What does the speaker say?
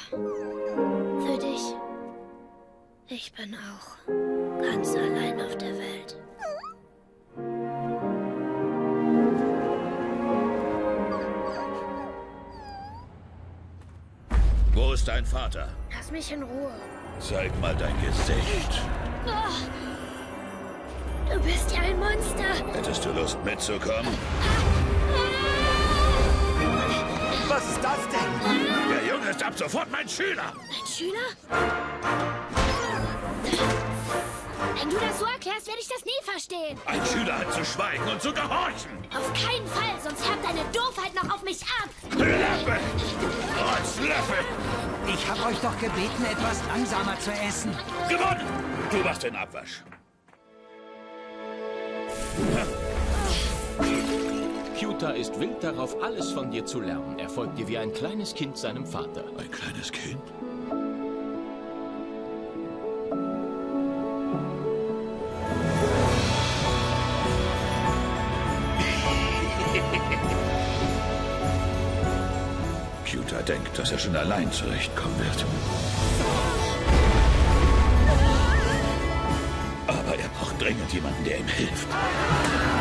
Für dich. Ich bin auch ganz allein auf der Welt. Wo ist dein Vater? Lass mich in Ruhe. Zeig mal dein Gesicht. Oh, du bist ja ein Monster. Hättest du Lust mitzukommen? Was ist das denn? Der Junge ist ab sofort mein Schüler. Ein Schüler? Wenn du das so erklärst, werde ich das nie verstehen. Ein Schüler hat zu schweigen und zu gehorchen. Auf keinen Fall, sonst färbt deine Doofheit noch auf mich ab. Löffel! Rotzlöffel! Ich habe euch doch gebeten, etwas langsamer zu essen. Gewonnen! Du machst den Abwasch. Pewter ist wild darauf, alles von dir zu lernen. Er folgt dir wie ein kleines Kind seinem Vater. Ein kleines Kind? Pewter denkt, dass er schon allein zurechtkommen wird. Aber er braucht dringend jemanden, der ihm hilft.